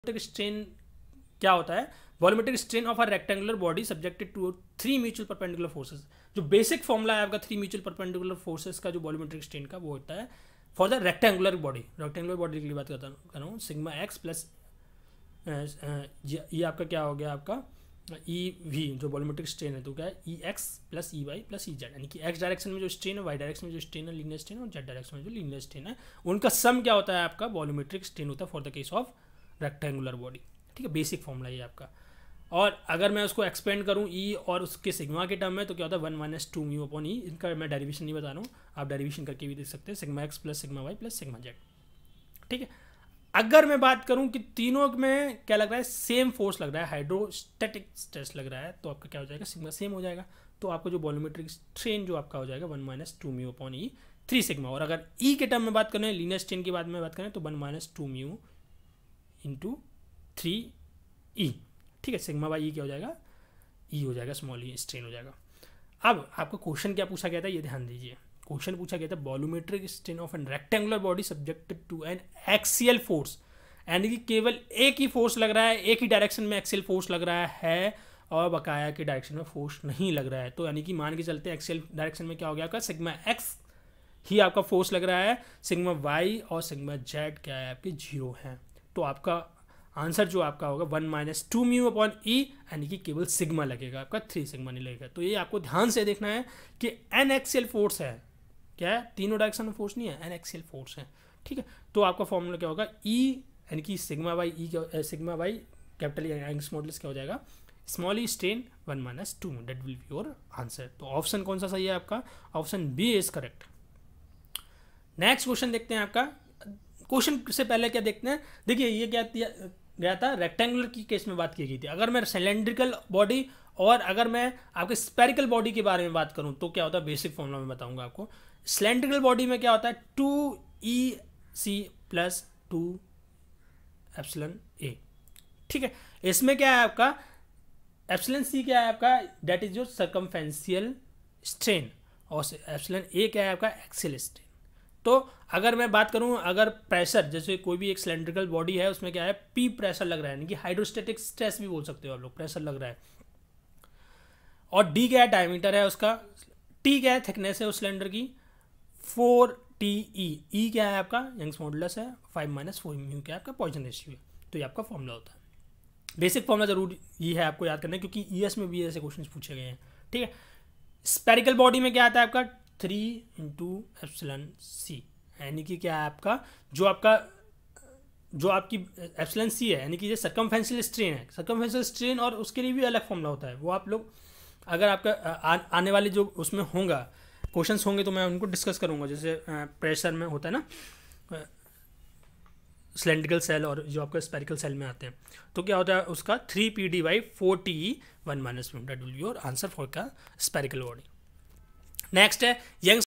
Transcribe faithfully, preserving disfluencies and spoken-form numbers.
Volumetric strain क्या होता है? Volumetric strain of a rectangular body subjected to three mutual perpendicular forces. जो basic formula है आपका थ्री म्यूचुअल परपेंडिकुलर फोर्सेस का जो वॉल्यूमेट्रिक स्ट्रेन का वो होता है for the rectangular body. Rectangular body के लिए बात करता कर रहा हूँ, सिग्मा एक्स प्लस ये आपका क्या हो गया आपका ई वी जो वॉल्यूमेट्रिक स्ट्रेन है तो क्या है E X plus E Y plus E Z, यानी कि एक्स डायरेक्शन में जो स्ट्रेन है, वाई डायरेक्शन में जो स्ट्रेन है लीनियर स्ट्रेन, और जेड डायरेक्शन में जो लीनियर स्ट्रेन है, उनका सम क्या होता है आपका वॉल्यूमेट्रिक स्ट्रेन होता है for the case of rectangular body. ठीक है, बेसिक फॉर्मूला ये आपका। और अगर मैं उसको एक्सपेंड करूँ ई और उसके सिग्मा के टर्म में तो क्या होता है one minus two mu upon E. इनका मैं डेरिवेशन नहीं बता रहा हूँ, आप डेरिवेशन करके भी देख सकते हैं, sigma X plus sigma Y plus sigma Z. ठीक है, अगर मैं बात करूं कि तीनों में क्या लग रहा है, सेम फोर्स लग रहा है, हाइड्रोस्टैटिक स्ट्रेस लग रहा है, तो आपका क्या हो जाएगा, सिग्मा सेम हो जाएगा। तो आपका जो वॉल्यूमेट्रिक स्ट्रेन जो आपका हो जाएगा one minus two mu upon E three sigma. और अगर ई के टर्म में बात करें, लीनियर स्ट्रेन की बात में बात करें तो one minus two mu into three E. ठीक है, सिग्मा बाई ई क्या हो जाएगा, ई हो जाएगा, स्मॉल ई स्ट्रेन हो जाएगा। अब आपको क्वेश्चन क्या पूछा गया था ये ध्यान दीजिए। क्वेश्चन पूछा गया था volumetric strain of an rectangular body subjected to an axial force, यानी कि केवल एक ही फोर्स लग रहा है, एक ही डायरेक्शन में एक्सियल फोर्स लग रहा है और बकाया के डायरेक्शन में फोर्स नहीं लग रहा है। तो यानी कि मान के चलते एक्सियल डायरेक्शन में क्या हो गया आपका, सिग्मा एक्स ही आपका फोर्स लग रहा है, सिग्मा वाई और सिग्मा जेड क्या है आपके जीरो हैं। तो आपका आंसर जो आपका होगा one minus two mu upon E, यानी कि केवल सिग्मा लगेगा आपका, थ्री सिग्मा नहीं लगेगा। तो ये आपको ध्यान से देखना है कि एन एक्सियल फोर्स है, क्या है, तीनों डायरेक्शन में फोर्स नहीं है, एन एक्सियल फोर्स है। ठीक है, तो आपका फॉर्मूला क्या होगा, ई यानी कि सिग्मा बाई ई क्या, sigma by capital angles modulus क्या हो जाएगा, small E strain one minus two, that will be your answer. तो ऑप्शन कौन सा सही है आपका, option B is correct. Next question देखते हैं आपका। क्वेश्चन से पहले क्या देखते हैं, देखिए ये क्या गया था, रेक्टेंगुलर की केस में बात की गई थी। अगर मैं सिलेंड्रिकल बॉडी और अगर मैं आपके स्पेरिकल बॉडी के बारे में बात करूं तो क्या होता है, बेसिक फॉर्मूला में बताऊंगा आपको। सिलेंड्रिकल बॉडी में क्या होता है, two E C plus two epsilon A. ठीक है, इसमें क्या है आपका, एप्सिलॉन सी क्या है आपका, that is your circumferential strain, और एप्सिलॉन ए क्या है आपका, एक्सियल स्ट्रेन। तो अगर मैं बात करूं, अगर प्रेशर जैसे कोई भी एक सिलेंड्रिकल बॉडी है उसमें क्या है, पी प्रेशर लग रहा है, यानी कि हाइड्रोस्टैटिक स्ट्रेस भी बोल सकते हो आप लोग, प्रेशर लग रहा है, और डी क्या है, डायमीटर है उसका, टी क्या है, थिकनेस है उस सिलेंडर की, फोर टी ई, ई क्या है आपका, यंग्स मॉडुलस है, फाइव माइनस फोर म्यू क्या है आपका, पॉइसन रेशियो है। तो ये आपका फॉर्मूला होता है। बेसिक फॉर्मूला जरूर ये है आपको याद करना है, क्योंकि ई एस में भी ऐसे क्वेश्चन पूछे गए हैं। ठीक है, स्पेरिकल बॉडी में क्या आता है आपका, थ्री इंटू एप्सिलॉन सी, यानी कि क्या है आपका, जो आपका जो आपकी एप्सिलॉन सी है, यानी कि ये सर्कमफेरेंशियल स्ट्रेन है, सर्कमफेरेंशियल स्ट्रेन, और उसके लिए भी अलग फॉर्मूला होता है। वो आप लोग अगर आपका आ, आने वाले जो उसमें होगा क्वेश्चंस होंगे तो मैं उनको डिस्कस करूंगा। जैसे प्रेशर में होता है ना सिलेंड्रिकल सेल, और जो आपका स्पेरिकल सेल में आते हैं, तो क्या होता है उसका three P D by four T E one minus that will be your answer for का स्पेरिकल बॉडी। नेक्स्ट है यंग्स